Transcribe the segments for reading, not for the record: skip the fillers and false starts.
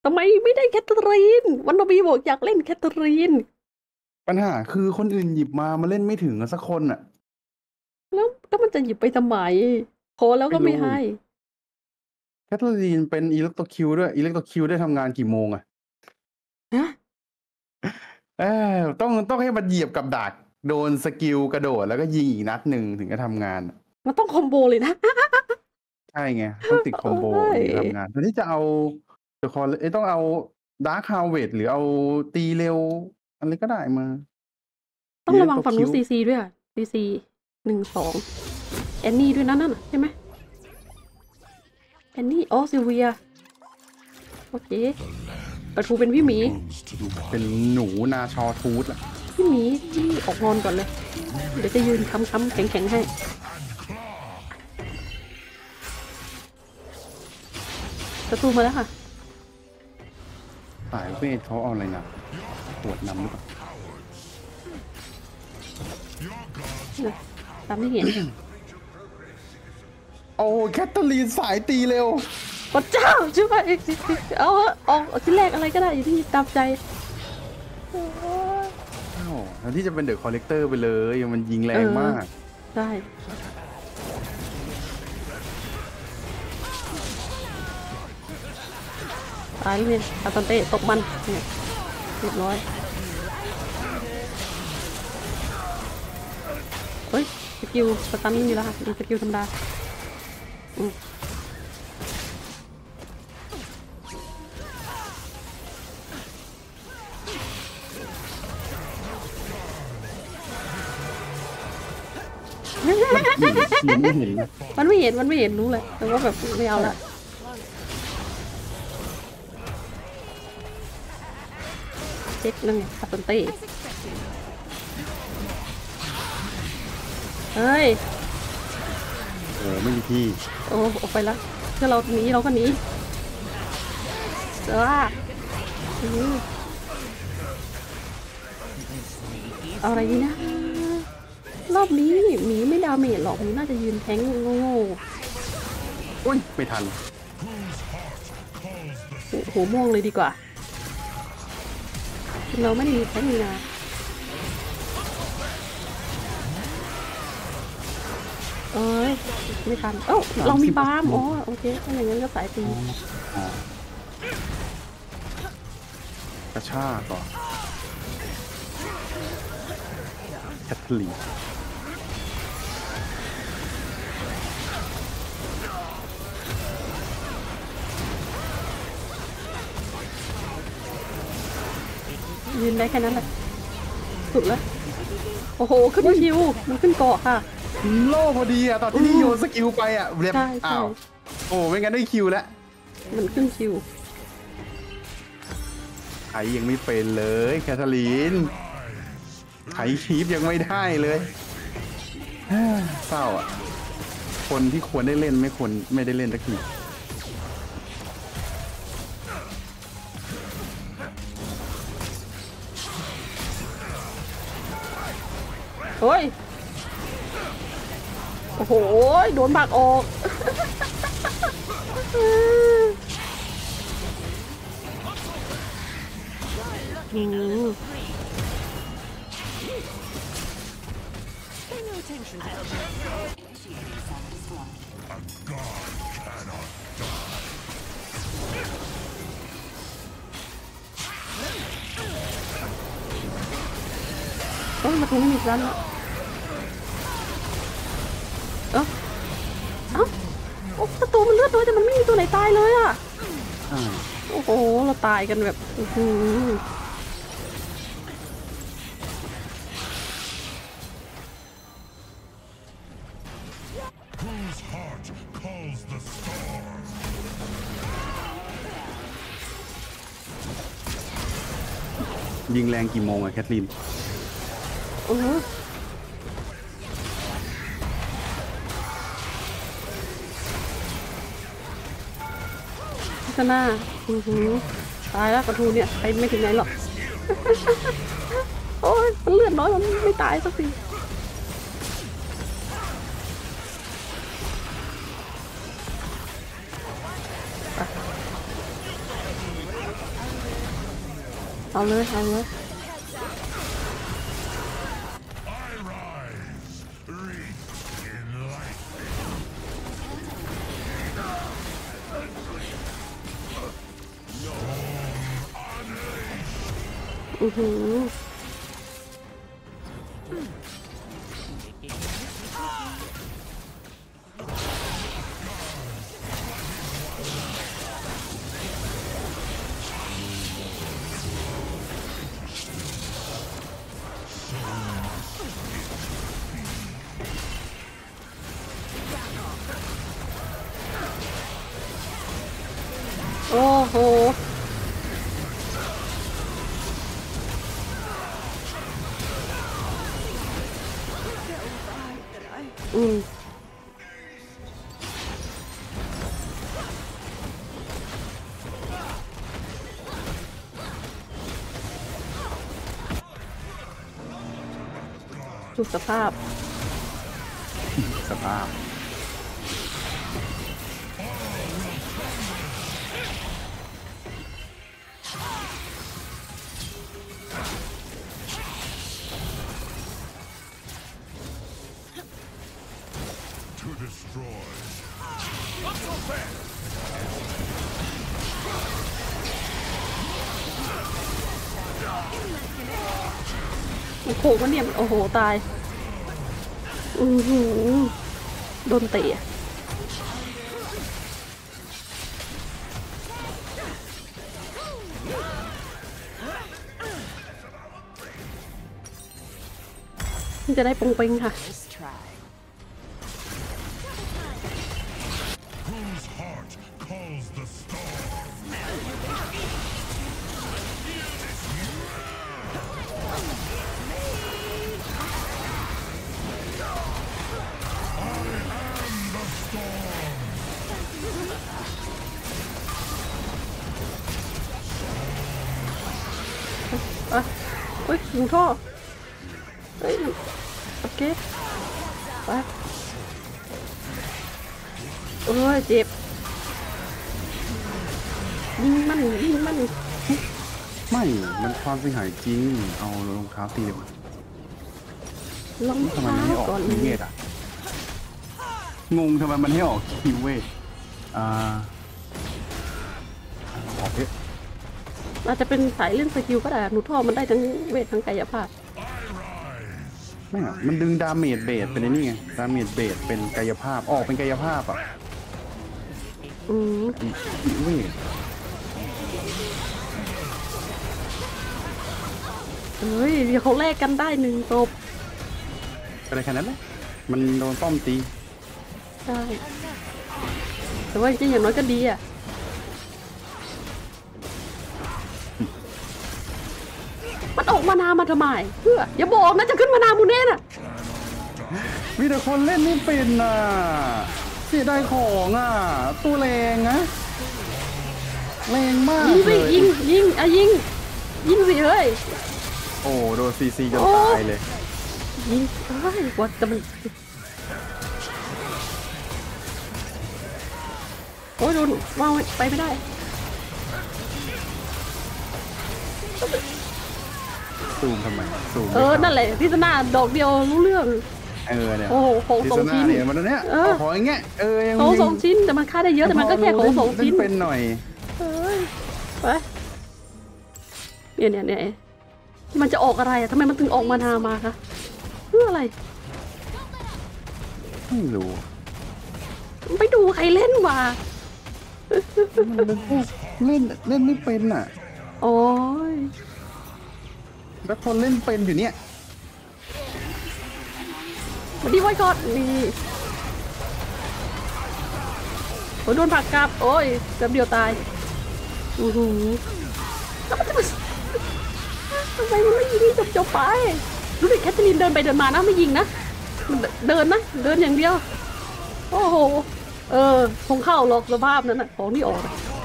ทำไมไม่ได้แคทเธอรีนวันนบีบอกอยากเล่นแคทเธอรีนปัญหาคือคนอื่นหยิบมาเล่นไม่ถึงสักคนอ่ะแล้วมันจะหยิบไปทำไมขอแล้วไม่รู้ก็ไม่ให้แคทเธอรีนเป็นอิเล็กโทรคิวด้วยอิเล็กโทรคิวได้ทำงานกี่โมงอ่ะฮะเออต้องให้มันเหยียบกับดักโดนสกิลกระโดดแล้วก็ยิงอีกนัดหนึ่งถึงจะทำงานมันต้องคอมโบเลยนะใช่ไงต้องติดคโอ้อมโบยถึงจะทำงานตอนที่จะเอาเดอะคอต้องเอาดาร์คฮาวเวดหรือเอาตีเร็วอะไรก็ได้มาต้องระวังฝั่งนู้นซีซีด้วยอ่ะซีซี12แอนนี่ด้วยนั่นน่ะใช่ไหมแอนนี่อ๋อซิลเวียโอเคปะทูเป็นพี่หมีเป็นหนูนาชอทูธอะพี่หมีที่ออกงอนก่อนเลยเดี๋ยวจะยืนค้ำๆแข็งๆให้ประตูมาแล้วค่ะสายเวทเขาเอาอะไรนะขวดน้ำหรือเปล่านะตามที่เห็นโอ้แคทเธอรีนสายตีเร็วพระเจ้าช่วยเอาเถอะเอาที่แรกอะไรก็ได้อยู่ที่ตามใจอ้าวแทนที่จะเป็นเดอะคอลเลกเตอร์ไปเลยมันยิงแรงมากได้ตายเลยอาตันเต้ตบมันเนี่ยเรียบร้อยเฮ้ยสกิลสตันนี่มีแล้วค่ะดูสกิลธรรมดายังไม่เห็นนะมันไม่เห็นรู้เลยแต่ว่าแบบไม่เอาละเช็คนั่นไงอาตันเต้เฮ้ยโอ้ไม่มีที่โอ้ออกไปแล้วเพื่อเราหนีเราก็หนีเสือเอาอะไรดีนะรอบนี้หมีไม่ดาเมจหรอกหมีน่าจะยืนแทงโง่โอ้ยไม่ทันๆหัวม่วงเลยดีกว่าเราไม่ได้มีแทงนี่นะเอ้ยไม่ทันเอ้าเรามีบาร์มอ๋อโอเคถ้าอย่างนั้นก็สายตีกระชากก่อนแคทเธอรีนยืนได้แค่นั้นแหละสุดแล้วโอ้โหขึ้นชิวมันขึ้นเกาะค่ะโล่พอดีอะตอนที่นี่โยนสกิลไปอะเรียบใช่อ้าวโอ้ไม่งั้นได้คิวแล้วมันขึ้นชิวไถยังไม่เป็นเลยแคทเธอรีนไถคีปยังไม่ได้เลยเศร้าอ่ะคนที่ควรได้เล่นไม่ได้เล่นสักทีโอ้ยโอ้โหโดนบักออกอืมเอ้ยมาตรงนี้มีร้านละเอ้าเอ้าโอ้ประตูมันเลือดน้อยแต่มันไม่มีตัวไหนตายเลยอ่ะโอ้โหเราตายกันแบบยิงแรงกี่โมงอะแคทลีนเออพิจารณาตายแล้วกระทูเนี่ยไปไม่ถึงไหนหรอกโอ้ยมันเลือดน้อยมันไม่ตายสักทีเอาเลยเอาเลยอือหือโอ้โหอืมดูสภาพสภาพโอ้โหมันเนี่ยโอ้โหตายอือหือโดนเตะจะได้ปงเปงค่ะอ่ะเฮ้ยลุงท่อเฮ้ยโอเคไปโอ้ยเจ็บยิงมันยิงมันไม่ มันความเสียหายจริง เอารองเท้าตีเลยรองทำไมเท้ามันไม่ออกก่อนคิวเวทอ่ะ งงทำไมมันให้ออกคิวเวทออกเพชรอาจจะเป็นสายเล่นสกิลก็ได้หนูท่อมันได้ทั้งเวททั้งกายภาพไม่อะมันดึงดาเมจเบสเป็นไอ้นี่ไง ดาเมจเบสเป็นกายภาพ ออกเป็นกายภาพอ่ะอืมคิวเวทเฮ้ยเดี๋ยวเขาแลกกันได้หนึ่งศพอะไรแค่นั้นแหละมันโดนป้อมตีใช่แต่ว่าจริงๆอย่างน้อยก็ดีอ่ะมันออกมานามาทำไมเพื่ออย่าบอกนะจะขึ้นมานามูเน่น่ะมีแต่คนเล่นไม่เป็นน่ะเสียดายของอ่ะ ตัวแรงนะแรงมากยิงสิเลยยิงอ่ะยิงสิเฮ้ยโอ้โดนซีจนโอ้ตายเลยยิงเฮ้ยวัดแต่มันโอ้ยโดนวางไปไม่ได้ซูมทำไมซูมนั่นแหละพิษณาดอกเดียวรู้เรื่องเนี่ยโอ้โหของสองชิ้นเนี่ยมันตัวเนี้ยของอย่างเงี้ยยังของสองชิ้นแต่มันฆ่าได้เยอะแต่มันก็แค่ของสองชิ้นเป็นหน่อยเฮ้ยไปเนี่ยมันจะออกอะไรอะทำไมมันถึงออกมานามาคะเพื่ออะไรไม่รู้ไปดูใครเล่นมามันเป็นพวกเล่นไม่เป็นอ่ะโอ้ยแล้วคนเล่นเป็นอยู่เนี่ยมาดีไว้ก่อนนี่โอ้ยโดนผลักกลับโอ้ยแป๊บเดียวตายอือหือทำไมมันไม่ยิงจบไปดูดิแคทเธอรีนเดินไปเดินมานะไม่ยิงนะมันเดินนะเดินอย่างเดียวโอ้โหคงเข้าหรอกสภาพนั้นน่ะของนี่ออก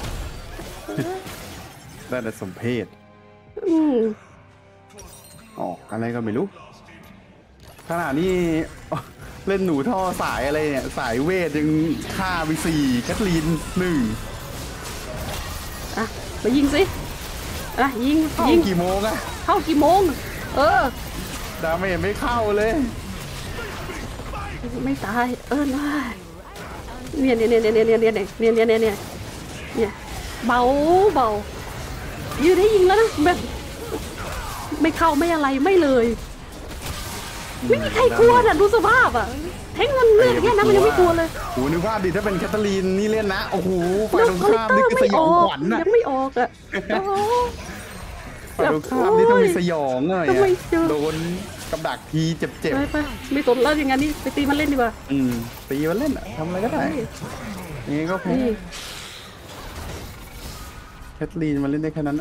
ได้แต่สมเพศอืมออกอะไรก็ไม่รู้ขนาดนี้เล่นหนูท่อสายอะไรเนี่ยสายเวทยังฆ่าไป4แคทลีน1 อ่ะมายิงสิอ่ะยิงเข้ายิงกี่โมงอะเข้ากี่โมงดาเมจไม่เข้าเลยไม่ตายเนี่ยเบายืดให้ยิงแล้วนะแบบไม่เข้าไม่อะไรไม่เลยไม่มีใครกลัวน่ะดูสภาพอ่ะแทงมันเลือดแค่นั้นมันยังไม่กลัวเลยโอ้นึกภาพดิถ้าเป็นแคทเธอรีนนี่เล่นนะโอ้โหฝ่ายตรงข้ามนี่คือสยองขวัญน่ะยังไม่ออกอ่ะฝ่ายตรงข้ามนี่ต้องมีสยองเลยทำไมเจอโดนกับดักทีเจ็บไปไม่สนแล้วอย่างงั้นนี่ไปตีมันเล่นดีกว่าตีมันเล่นอะทำอะไรก็ได้อย่างงี้ก็แพ้แคทเธอรีนมันเล่นได้แค่นั้นอะ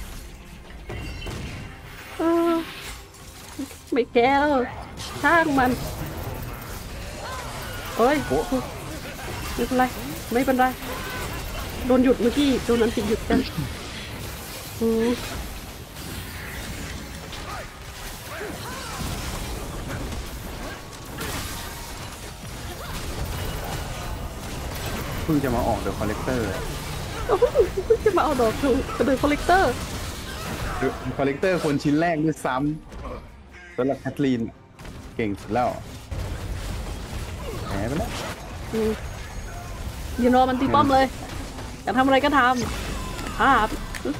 ไม่แก้แล้วช่างมันเฮ้ยโอ้ไม่เป็นไรโดนหยุดเมื่อกี้โดนนั้นติดหยุดกันเพิ่งจะมาออกเดอะคอลเลกเตอร์จะมาเอาดอกถูกเดินคอลเลกเตอร์คอลเลกเตอร์คนชิ้นแรกด้วยซ้ำสำหรับแคทลีนเก่งสุดแล้วแหมไปแล้วยืนรอมันตีป้อมเลยอยากทำอะไรก็ทำภาพ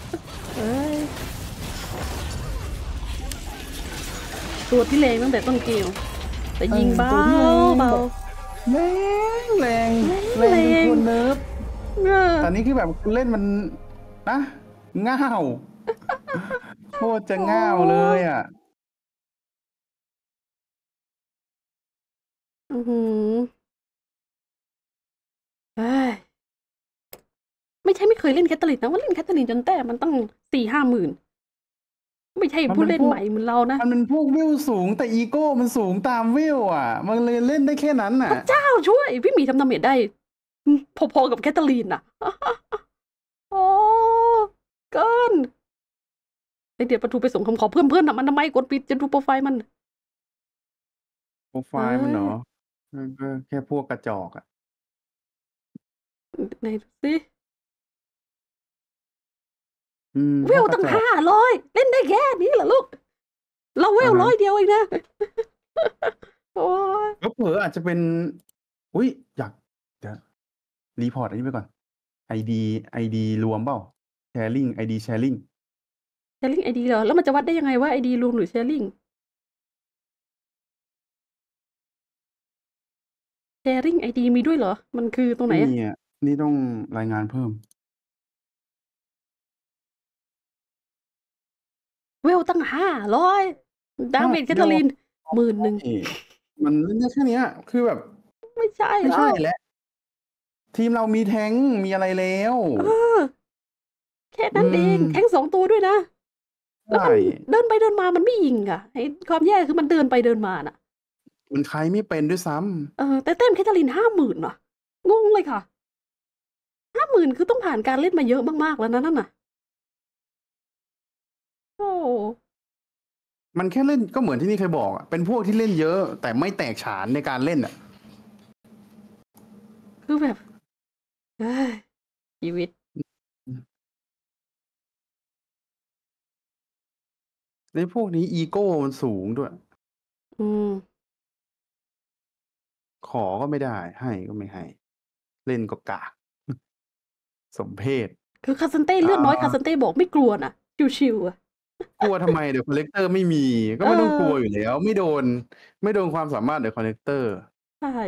ตัวที่เลงตั้งแต่ต้นเกมแต่ยิงเบาแรงเป็นคนเนิร์ฟตอนนี้คือแบบเล่นมันนะง่าวโคตรจะง่าวเลยอ่ะไม่ใช่ไม่เคยเล่นแคทเธอรีนนะว่าเล่นแคทเธอรีนจนแต้มมันตั้ง4-5 หมื่นไม่ใช่ผู้เล่นใหม่เหมือนเรานะมันเป็นพวกวิวสูงแต่อีโก้มันสูงตามวิวอ่ะมันเลยเล่นได้แค่นั้นน่ะเจ้าช่วยพี่หมีทำดาเมจได้พอๆกับแคทเธอรีนน่ะโอ้เกินเดี๋ยวประตูไปส่งคำขอเพื่อนๆน่ะมันทำไมกดปิดจะดูโปรไฟล์มันโปรไฟล์มันเนาะก็แค่พวกกระจอกอ่ะไหนดูสิเวลตั้ง500เล่นได้แค่นี้เหรอลูกเราเวล100 เดียวเองนะโอ้ยเผลออาจจะเป็นอุ้ยอยากจะรีพอร์ตอันนี้ไปก่อนไอดีรวมเปล่าแชร์ลิงไอดีแชร์ลิงไอดีเหรอแล้วมันจะวัดได้ยังไงว่าไอดีรวมหรือแชร์ลิงไอดีมีด้วยเหรอมันคือตรงไหนนี่อ่ะนี่ต้องรายงานเพิ่มเวลตั้ง500ดาเมจแคทเธอรีน11,000 มันเล่นได้แค่นี้คือแบบไม่ใช่แล้วทีมเรามีแทงมีอะไรแล้วแค่นั้นเองแทง2 ตัวด้วยนะแล้วมันเดินไปเดินมามันไม่ยิงอ่ะไอ้ความแย่คือมันเดินไปเดินมาน่ะมันใครไม่เป็นด้วยซ้ำแต่เต้มแคทเธอรีน50,000น่ะงงเลยค่ะ50,000คือต้องผ่านการเล่นมาเยอะมากๆแล้วนั่นน่ะโอ้มันแค่เล่นก็เหมือนที่นี่เคยบอกเป็นพวกที่เล่นเยอะแต่ไม่แตกฉานในการเล่นอ่ะคือแบบชีวิตในพวกนี้อีโก้มันสูงด้วยขอก็ไม่ได้ให้ก็ไม่ให้เล่นก็กากสมเพศคือคาซันเต้เลือดน้อยคาซันเต้บอกไม่กลัวนะชิวๆอ่ะกลัวทำไมเดี๋ยวคอลเลกเตอร์ไม่มีก็ไม่ต้องกลัวอยู่แล้วไม่โดนความสามารถเดี๋ยวคอลเลกเตอร์ใช่